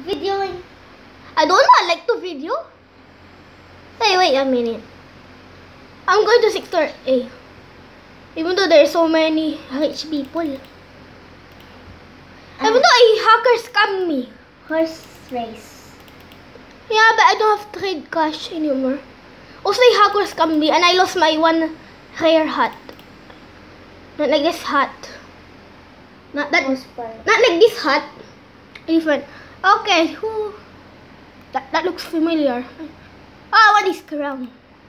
videoing. I don't know. I like to video. Hey, wait a minute. I'm going to sector A. Even though there's so many rich people. Even though a hacker scammed me. Horse race. Yeah, but I don't have trade cash anymore. Also, a hacker scammed me and I lost my one rare hat. Not like this hat. Not that. Not like this hat. Different. Okay, who? That looks familiar. Ah, what is crown?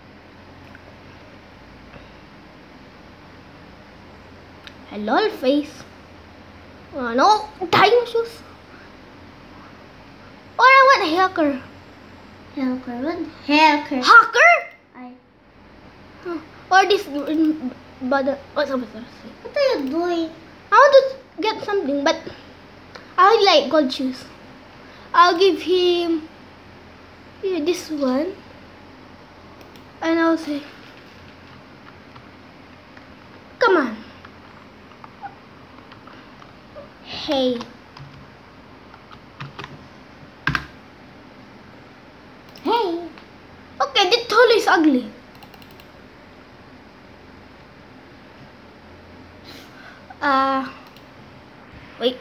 Hello, face. Oh, no, time shoes. Or I want hacker. Hacker. What? Hacker. Hacker? I. Or this but what's up with this? What are you doing? I want to get something, but I like gold shoes. I'll give him this one, and I'll say, "Come on, hey." Hey. Okay, this tool is ugly. Wait.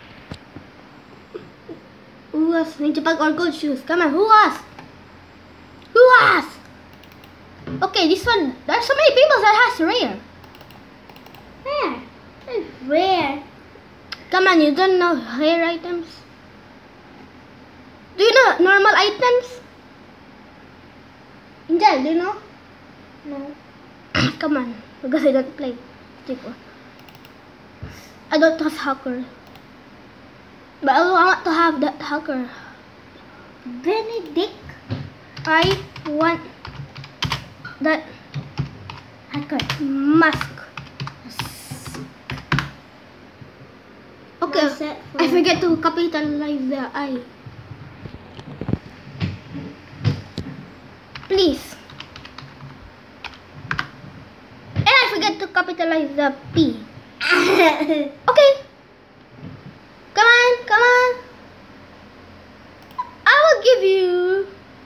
Who has ninja bag or gold shoes? Come on, who has? Who has? Okay, this one. There's so many people that has rare. Where? It's rare. Come on, you don't know rare items? Do you know normal items? Angel, do you know? No. Come on, because I don't play. I don't trust hacker. But I want to have that hacker. Benedict. I want that Hacker. mask. Okay, What's that for? I forget to capitalize the I. Please. And I forget to capitalize the P. Okay. Come on, come on. I will give you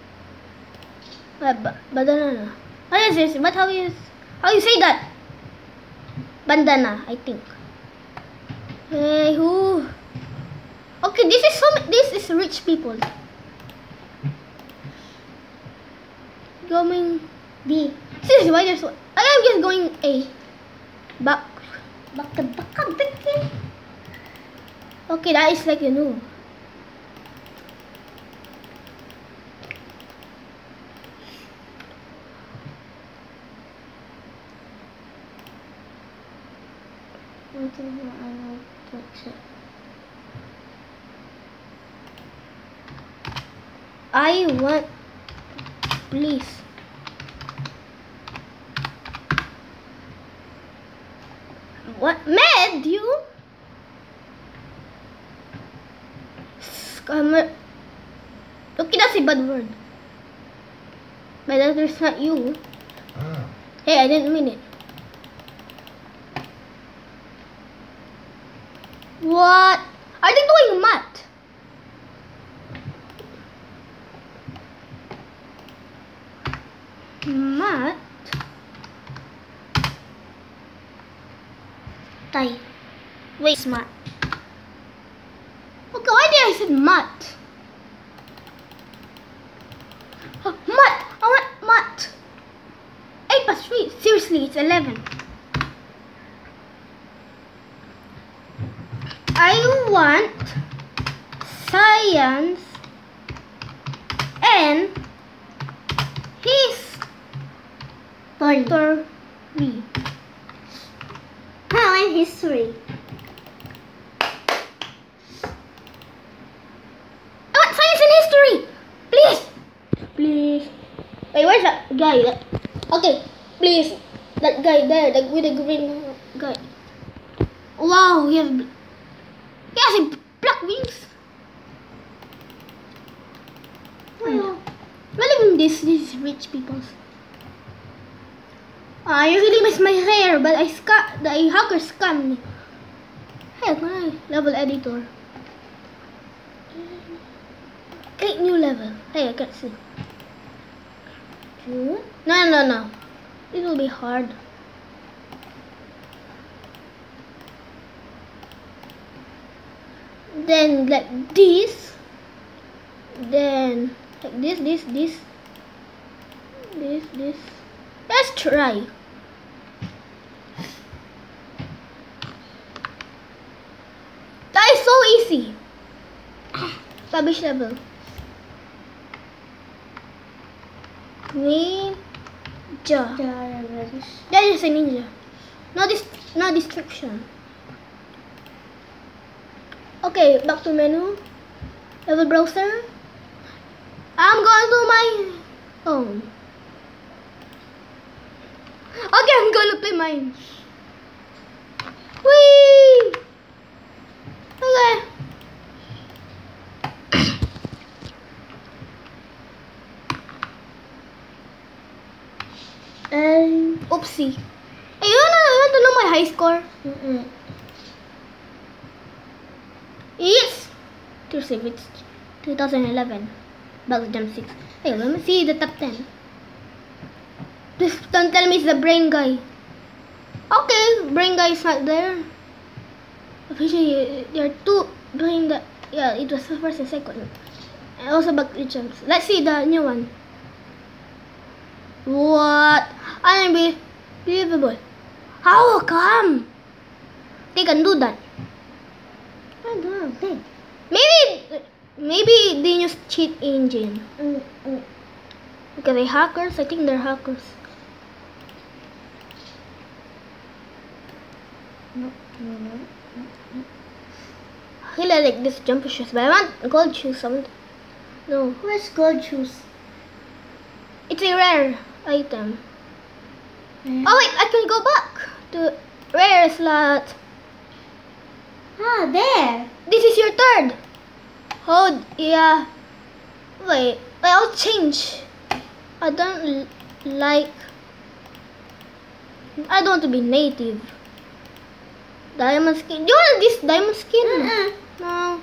bandana. What is this? But how you say that? Bandana, I think. Hey, who? Okay, this is rich people. Going B. Seriously, why there's one? I am just going A. Back. Baka. Okay, that is like you know. I want, please. What? Med, you? Scammer. Okay, that's a bad word. But that is not you. Hey, I didn't mean it. What? Are they doing math? Math? Tay. Wait, smart. Okay, why did I say math? Math! I want math! 8 plus 3. Seriously, it's 11. I want science and history. How in history? I want science and history! Please! Please. Wait, where's that guy? Okay, please. That guy there, with the green guy. Wow, he has a black wings. Well, Not even these rich people's. I usually miss my hair, but the hacker scammed me. Hey, my level editor. Click new level. Hey, I can't see. Two. No. It will be hard. Then like this. Then like this. Let's try. That is so easy. Publish level. Ninja. That is a ninja. No description. Okay, back to menu. Level browser. I'm going to my phone. Okay, I'm gonna play mine. Whee! Okay. Oopsie. Hey, you want to know my high score? It's to save it's 2011. Bugs Jump 6. Hey, let me see the top 10. Please don't tell me it's the brain guy. Okay, brain guy is not there. Officially, there are two brain that. Yeah, it was the first and second. And also Bugs Jumps. Let's see the new one. What? Unbelievable. How come? They can do that. I don't know. Maybe they use cheat engine. Because they're hackers. I think they're hackers. No. I really like this jumper shoes, but I want gold shoes. No, Where's gold shoes? it's a rare item. Oh wait, I can go back to rare slot. Ah, there. This is your third. Oh yeah. Wait, I'll change. I don't want to be native. Diamond skin. Do you want this diamond skin? No.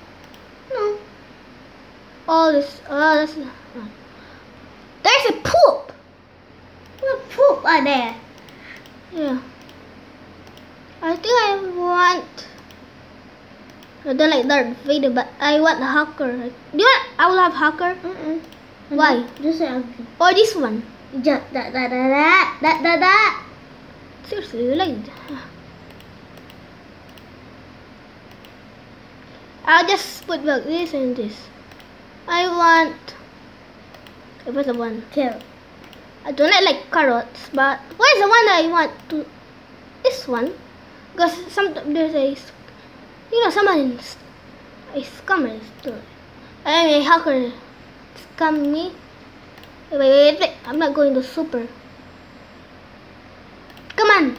All this. That's. There's a poop. What poop are there? Yeah. I think I want. I don't like Darth Vader, but I want the hacker. Do you want? I will have hacker. Why? Just ugly. Or this one. Da. Seriously, you like that? I'll just put back this and this. I want. Okay, where's the one? Kill. I don't like carrots, but where's the one that I want to? This one, because there's a, someone a scammer too. I mean, a hacker scam me. Wait, I'm not going to super. Come on.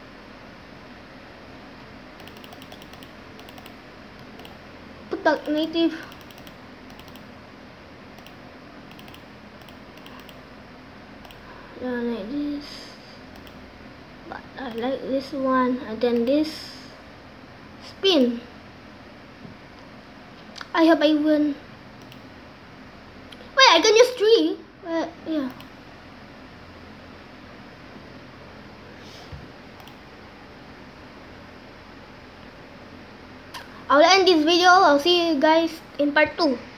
Put back native. Like this, but I like this one, and then this spin. I hope I win. Wait, I can use 3. Yeah. I'll end this video. I'll see you guys in part 2.